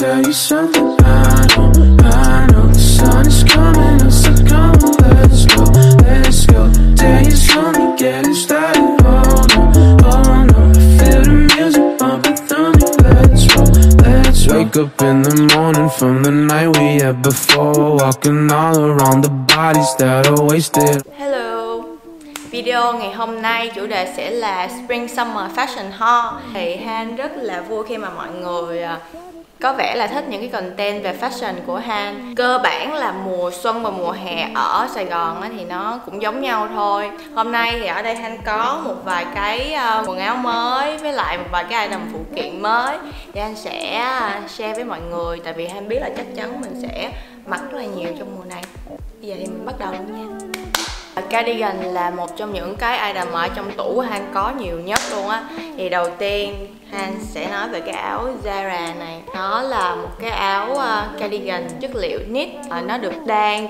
tell you something I know the sun is coming, so come on, let's go. Tell you something, get it started. Oh no, I feel the music bumping through me. Let's roll. Wake up in the morning from the night we had before, walking all around the bodies that are wasted. Hello. Video ngày hôm nay chủ đề sẽ là Spring Summer Fashion Haul. Thì Han rất là vui khi mà mọi người có vẻ là thích những cái content về fashion của Han. Cơ bản là mùa xuân và mùa hè ở Sài Gòn thì nó cũng giống nhau thôi. Hôm nay thì ở đây Han có một vài cái quần áo mới với lại một vài cái item phụ kiện mới thì Han sẽ share với mọi người. Tại vì Han biết là chắc chắn mình sẽ mặc rất là nhiều trong mùa này. Bây giờ thì mình bắt đầu luôn nha. Cardigan là một trong những cái item ở trong tủ của Han có nhiều nhất luôn á. Thì đầu tiên Han sẽ nói về cái áo Zara này. Nó là một cái áo cardigan chất liệu knit. Nó được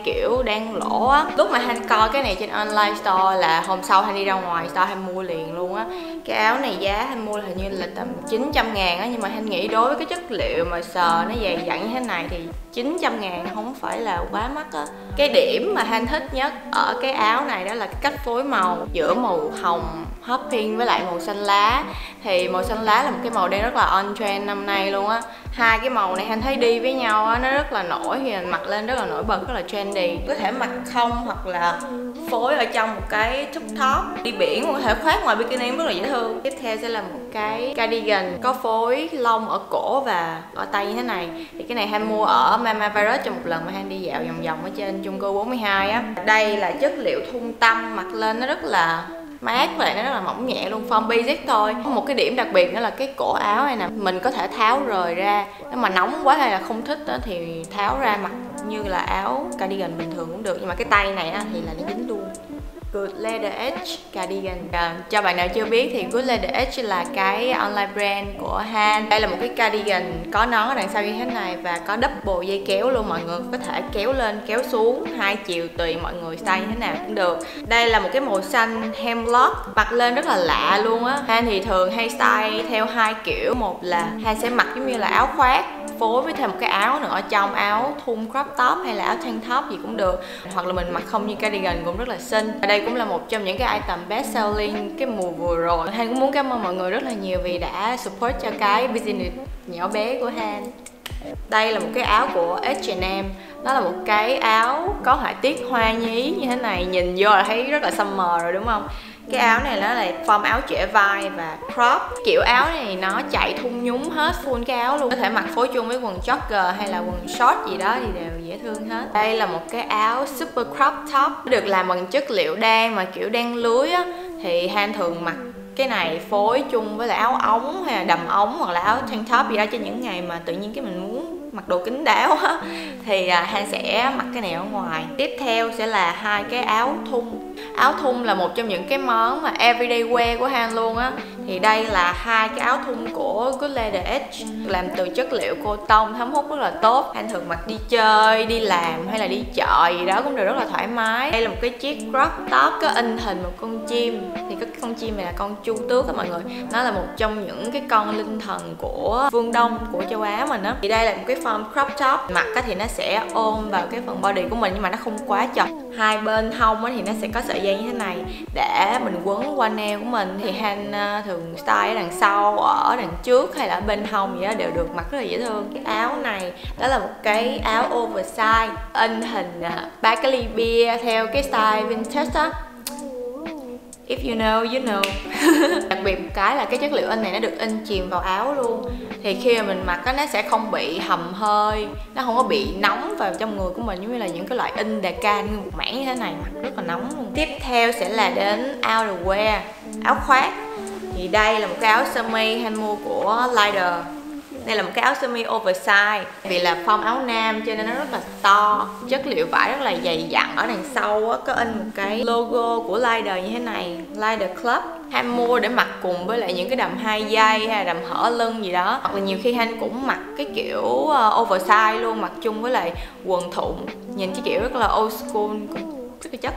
đan lỗ á. Lúc mà Han coi cái này trên online store là hôm sau Han đi ra ngoài store Han mua liền luôn á. Cái áo này giá Han mua hình như là tầm 900 ngàn á. Nhưng mà Han nghĩ đối với cái chất liệu mà sờ nó dày dặn như thế này thì 900 ngàn không phải là quá mắc á. Cái điểm mà Han thích nhất ở cái áo này đó là cái cách phối màu giữa màu hồng hot pink với lại màu xanh lá. Thì màu xanh lá là một cái màu đen rất là on trend năm nay luôn á. Hai cái màu này Han thấy đi với nhau á, nó rất là nổi, thì mình mặc lên rất là nổi bật, rất là trendy. Có thể mặc không hoặc là phối ở trong một cái tube top. Đi biển cũng có thể khoác ngoài bikini rất là dễ thương. Tiếp theo sẽ là một cái cardigan có phối lông ở cổ và ở tay như thế này. Thì cái này Han mua ở Mama Virus trong một lần mà Han đi dạo vòng vòng ở trên chung cư 42 á. Đây là chất liệu thun tăm, mặc lên nó rất là mát và nó rất là mỏng nhẹ luôn, form basic thôi. Một cái điểm đặc biệt nữa là cái cổ áo này nè, mình có thể tháo rời ra. Nếu mà nóng quá hay là không thích đó, thì tháo ra mặc như là áo cardigan bình thường cũng được. Nhưng mà cái tay này á, thì là nó dính luôn. Good Leather Edge Cardigan. Cho bạn nào chưa biết thì Good Leather Edge là cái online brand của Han. Đây là một cái cardigan có nón ở đằng sau như thế này và có double dây kéo luôn. Mọi người có thể kéo lên kéo xuống hai chiều tùy mọi người style như thế nào cũng được. Đây là một cái màu xanh hemlock, mặc lên rất là lạ luôn á. Han thì thường hay style theo hai kiểu. Một là Han sẽ mặc giống như là áo khoác phối với thêm một cái áo nữa ở trong, áo thun crop top hay là áo tank top gì cũng được, hoặc là mình mặc không như cardigan cũng rất là xinh. Ở đây cũng là một trong những cái item best selling cái mùa vừa rồi. Han cũng muốn cảm ơn mọi người rất là nhiều vì đã support cho cái business nhỏ bé của Han. Đây là một cái áo của H&M. Nó là một cái áo có họa tiết hoa nhí như thế này, nhìn vô là thấy rất là summer rồi đúng không? Cái áo này nó là form áo trễ vai và crop. Kiểu áo này nó chạy thun nhúng hết full cái áo luôn. Có thể mặc phối chung với quần jogger hay là quần short gì đó thì đều dễ thương hết. Đây là một cái áo super crop top, được làm bằng chất liệu đan mà kiểu đan lưới á. Thì Han thường mặc cái này phối chung với lại áo ống hay là đầm ống hoặc là áo tank top gì đó cho những ngày mà tự nhiên cái mình muốn mặc đồ kín đáo á, thì Han sẽ mặc cái này ở ngoài. Tiếp theo sẽ là hai cái áo thun. Áo thun là một trong những cái món mà everyday wear của Han luôn á. Thì đây là hai cái áo thun của Good Leather Edge, làm từ chất liệu cotton thấm hút rất là tốt. Han thường mặc đi chơi, đi làm hay là đi chợ gì đó cũng được, rất là thoải mái. Đây là một cái chiếc crop top có in hình một con chim. Thì cái con chim này là con chu tước á mọi người. Nó là một trong những cái con linh thần của phương Đông, của châu Á mình á. Thì đây là một cái form crop top, mặc thì nó sẽ ôm vào cái phần body của mình nhưng mà nó không quá chật. Hai bên hông thì nó sẽ có sợi dây như thế này để mình quấn qua nail của mình. Thì Han thường style ở đằng sau, ở đằng trước hay là ở bên hông gì đó đều được, mặc rất là dễ thương. Cái áo này đó là một cái áo oversize in hình ba cái ly bia theo cái style vintage á. If you know, you know. Đặc biệt một cái là cái chất liệu in này nó được in chìm vào áo luôn. Thì khi mà mình mặc nó sẽ không bị hầm hơi, nó không có bị nóng vào trong người của mình giống như là những cái loại in Dakar như một mảng như thế này, mặc rất là nóng luôn. Tiếp theo sẽ là đến outerwear, áo khoác. Thì đây là một cái áo sơ mi Han mua của Lider. Đây là một cái áo sơ mi oversize. Vì là form áo nam cho nên nó rất là to. Chất liệu vải rất là dày dặn. Ở đằng sau có in một cái logo của Lider như thế này, Lider Club. Han mua để mặc cùng với lại những cái đầm 2 dây hay là đầm hở lưng gì đó. Hoặc là nhiều khi Han cũng mặc cái kiểu oversize luôn, mặc chung với lại quần thụng. Nhìn cái kiểu rất là old school, rất là chất nữa.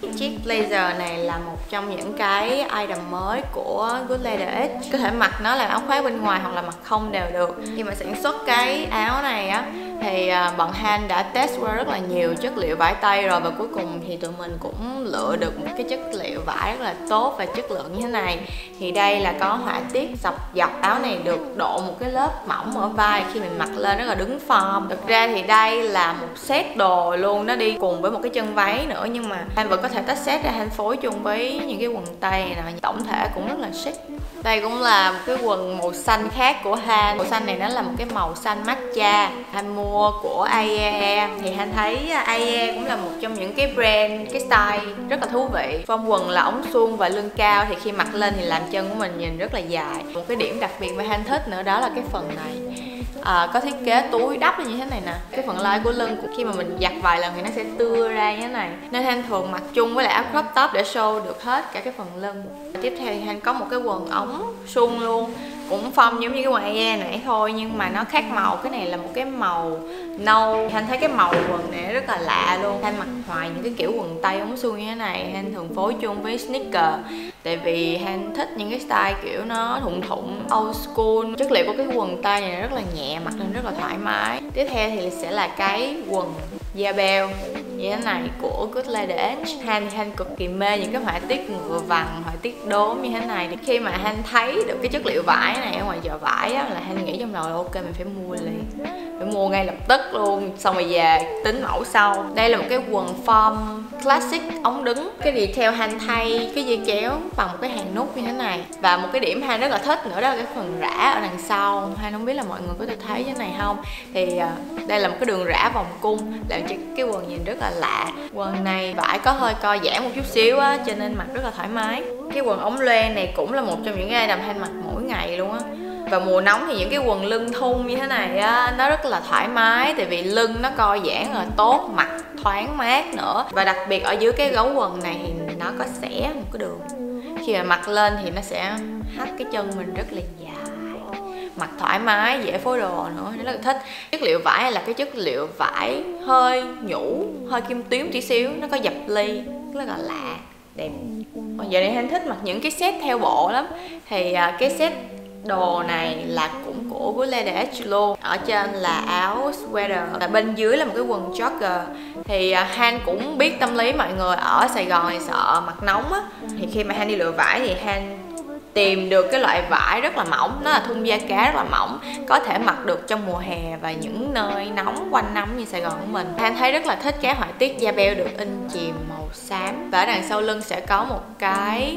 Chiếc blazer này là một trong những cái item mới của Good Leather Edge. Có thể mặc nó làm áo khoác bên ngoài hoặc là mặc không đều được. Khi mà sản xuất cái áo này á thì bọn Han đã test qua rất là nhiều chất liệu vải tây rồi, và cuối cùng thì tụi mình cũng lựa được một cái chất liệu vải rất là tốt và chất lượng như thế này. Thì đây là có họa tiết dọc dọc. Áo này được độ một cái lớp mỏng ở vai, khi mình mặc lên rất là đứng form. Thực ra thì đây là một set đồ luôn, nó đi cùng với một cái chân váy nữa, nhưng mà Han vẫn có thể tách set ra Han phối chung với những cái quần tây này. Tổng thể cũng rất là chic. Đây cũng là một cái quần màu xanh khác của Han. Màu xanh này nó là một cái màu xanh matcha. Han mua của AEE. Thì Han thấy AEE cũng là một trong những cái brand, cái style rất là thú vị. Form quần là ống suông và lưng cao, thì khi mặc lên thì làm chân của mình nhìn rất là dài. Một cái điểm đặc biệt mà Han thích nữa đó là cái phần này. Có thiết kế túi đắp như thế này nè. Cái phần lai của lưng khi mà mình giặt vài lần thì nó sẽ tưa ra như thế này, nên Han thường mặc chung với lại áo crop top để show được hết cả cái phần lưng. Tiếp theo thì Han có một cái quần ống suông luôn, cũng form giống như cái quần AE nãy thôi, nhưng mà nó khác màu. Cái này là một cái màu nâu. Han thấy cái màu quần này rất là lạ luôn. Han mặc hoài những cái kiểu quần tây ống suông như thế này. Han thường phối chung với sneaker, tại vì Han thích những cái style kiểu nó thụng old school. Chất liệu của cái quần tây này rất là nhẹ, mặc lên rất là thoải mái. Tiếp theo thì sẽ là cái quần da beo như thế này của Good Leather Edge. Han cực kỳ mê những cái họa tiết ngựa vằn, họa tiết đốm như thế này. Thì khi mà Han thấy được cái chất liệu vải này ở ngoài chợ vải á, là Han nghĩ trong đầu là ok, mình phải mua liền, phải mua ngay lập tức luôn, xong rồi về tính mẫu sau. Đây là một cái quần form classic ống đứng. Cái detail Han thay cái dây kéo bằng một cái hàng nút như thế này. Và một cái điểm Han rất là thích nữa đó là cái phần rã ở đằng sau. Han không biết là mọi người có thể thấy cái này không, thì đây là một cái đường rã vòng cung làm cho cái quần nhìn rất là lạ. Quần này vải có hơi co giãn một chút xíu á, cho nên mặc rất là thoải mái. Cái quần ống loe này cũng là một trong những cái item Han mặc mỗi ngày luôn á. Và mùa nóng thì những cái quần lưng thun như thế này á, nó rất là thoải mái, tại vì lưng nó co giãn là tốt, mặc thoáng mát nữa. Và đặc biệt ở dưới cái gấu quần này thì nó có xẻ một cái đường, khi mà mặc lên thì nó sẽ hất cái chân mình rất là dài, mặc thoải mái, dễ phối đồ nữa, rất là thích. Chất liệu vải là cái chất liệu vải hơi nhũ, hơi kim tuyến tí xíu, nó có dập ly, rất là lạ, đẹp. Còn giờ này Han thích mặc những cái set theo bộ lắm. Thì cái set đồ này là cũng của Good Leather Edge luôn. Ở trên là áo sweater, và bên dưới là một cái quần jogger. Thì Han cũng biết tâm lý mọi người ở Sài Gòn thì sợ mặc nóng á. Thì khi mà Han đi lựa vải thì Han tìm được cái loại vải rất là mỏng, nó là thun da cá rất là mỏng, có thể mặc được trong mùa hè và những nơi nóng quanh năm như Sài Gòn của mình. Han thấy rất là thích cái họa tiết da beo được in chìm màu xám, và ở đằng sau lưng sẽ có một cái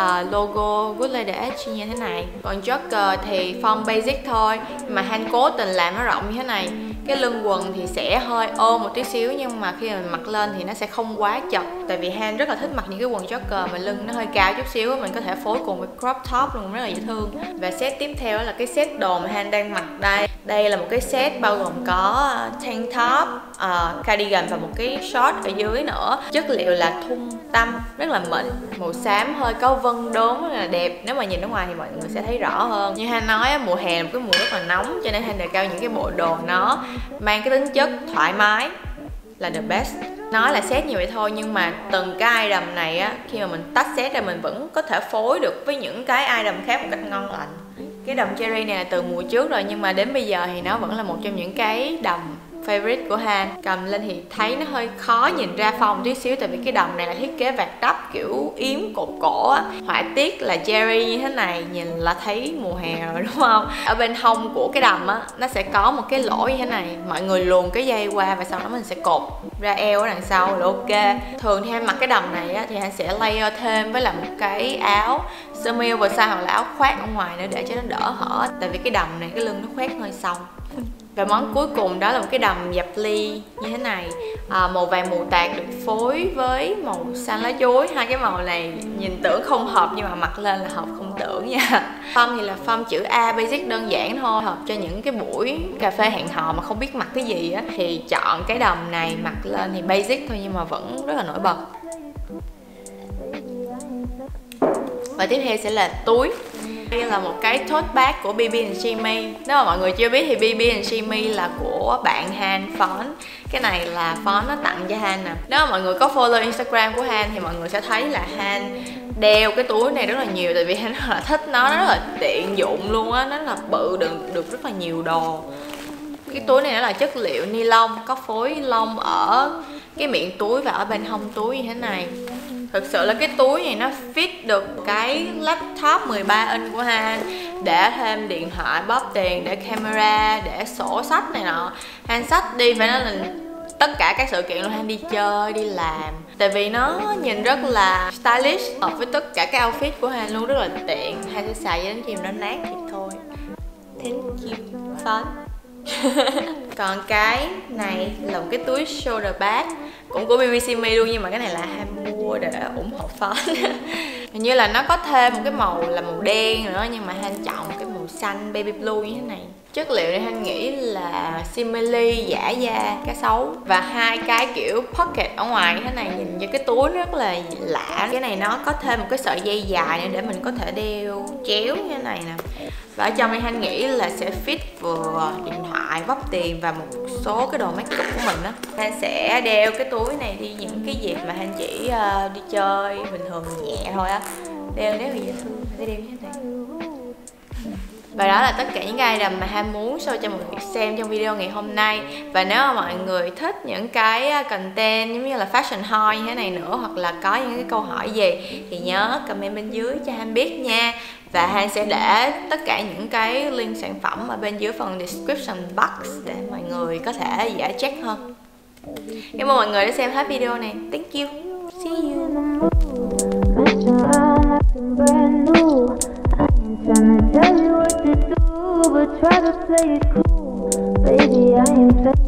logo Good Leather Edge như thế này. Còn jogger thì form basic thôi, mà Han cố tình làm nó rộng như thế này. Cái lưng quần thì sẽ hơi ôm một tí xíu, nhưng mà khi mình mặc lên thì nó sẽ không quá chật. Tại vì Han rất là thích mặc những cái quần jogger mà lưng nó hơi cao chút xíu, mình có thể phối cùng với crop top luôn, rất là dễ thương. Và set tiếp theo là cái set đồ mà Han đang mặc đây. Đây là một cái set bao gồm có tank top, cardigan và một cái short ở dưới nữa. Chất liệu là thun tăm, rất là mịn, màu xám hơi có vân đốm, rất là đẹp. Nếu mà nhìn ở ngoài thì mọi người sẽ thấy rõ hơn. Như Han nói, mùa hè là một cái mùa rất là nóng, cho nên Han đề cao những cái bộ đồ nó mang cái tính chất thoải mái là the best. Nói là set như vậy thôi, nhưng mà từng cái item này á, khi mà mình tách set ra mình vẫn có thể phối được với những cái item khác một cách ngon lành. Cái đầm cherry này là từ mùa trước rồi, nhưng mà đến bây giờ thì nó vẫn là một trong những cái đầm favorite của Han. Cầm lên thì thấy nó hơi khó nhìn ra form tí xíu, tại vì cái đầm này là thiết kế vạt đắp kiểu yếm cột cổ á. Họa tiết là cherry như thế này, nhìn là thấy mùa hè rồi đúng không? Ở bên hông của cái đầm á, nó sẽ có một cái lỗ như thế này. Mọi người luồn cái dây qua và sau đó mình sẽ cột ra eo ở đằng sau là ok. Thường thì Han mặc cái đầm này á, thì Han sẽ layer thêm với là một cái áo sơ mi oversize hoặc là áo khoác ở ngoài nữa để cho nó đỡ hở. Tại vì cái đầm này cái lưng nó khoét hơi sâu. Và món cuối cùng đó là một cái đầm dập ly như thế này, màu vàng mù tạt được phối với màu xanh lá chuối. Hai cái màu này nhìn tưởng không hợp nhưng mà mặc lên là hợp không tưởng nha. Form thì là form chữ A basic đơn giản thôi, hợp cho những cái buổi cà phê hẹn hò mà không biết mặc cái gì á, thì chọn cái đầm này mặc lên thì basic thôi nhưng mà vẫn rất là nổi bật. Và tiếp theo sẽ là túi. Đây là một cái tote bag của BB and Jimmy. Nếu mà mọi người chưa biết thì BB and Jimmy là của bạn Han Phón. Cái này là Phón nó tặng cho Han nè. Nếu mà mọi người có follow Instagram của Han thì mọi người sẽ thấy là Han đeo cái túi này rất là nhiều. Tại vì Han rất là thích nó rất là tiện dụng luôn á. Nó rất là bự, được rất là nhiều đồ. Cái túi này nó là chất liệu ni lông, có phối lông ở cái miệng túi và ở bên hông túi như thế này. Thực sự là cái túi này nó fit được cái laptop 13 inch của Han, để thêm điện thoại, bóp tiền, để camera, để sổ sách này nọ. Han xách đi phải nói là tất cả các sự kiện luôn, Han đi chơi, đi làm. Tại vì nó nhìn rất là stylish, hợp với tất cả các outfit của Han luôn, rất là tiện. Han sẽ xài đến khi mà nó nát thì thôi. Thank you, Phón. Còn cái này là một cái túi shoulder bag cũng của BBC Me luôn, nhưng mà cái này là Han mua để ủng hộ Phón. Hình như là nó có thêm một cái màu là màu đen nữa, nhưng mà Han chọn cái màu xanh baby blue như thế này. Chất liệu này Han nghĩ là simili, giả da, cá sấu và hai cái kiểu pocket ở ngoài như thế này, nhìn như cái túi rất là lạ. Cái này nó có thêm một cái sợi dây dài nữa để mình có thể đeo chéo như thế này nè. Và ở trong đây Han nghĩ là sẽ fit vừa điện thoại, bóp tiền và một số cái đồ make up của mình á. Han sẽ đeo cái túi này đi những cái dịp mà Han chỉ đi chơi bình thường nhẹ thôi á. Đeo nếu là dễ thương sẽ đeo như thế này. Và đó là tất cả những cái item mà Han muốn show cho mọi người xem trong video ngày hôm nay. Và nếu mà mọi người thích những cái content giống như là fashion haul như thế này nữa, hoặc là có những cái câu hỏi gì thì nhớ comment bên dưới cho Han biết nha. Và Han sẽ để tất cả những cái link sản phẩm ở bên dưới phần description box để mọi người có thể dễ check hơn. Cảm ơn mọi người đã xem hết video này. Thank you. See you. Tryna tell you what to do, but try to play it cool. Baby, I am